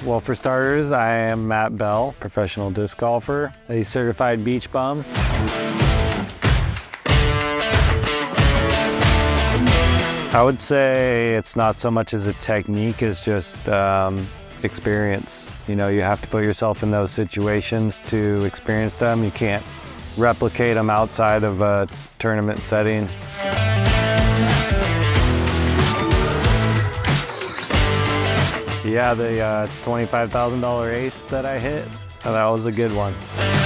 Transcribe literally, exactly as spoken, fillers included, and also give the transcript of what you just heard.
Well, for starters, I am Matt Bell, professional disc golfer, a certified beach bum. I would say it's not so much as a technique as just um, experience. You know, you have to put yourself in those situations to experience them. You can't replicate them outside of a tournament setting. Yeah, the uh, twenty-five thousand dollar ace that I hit, that was a good one.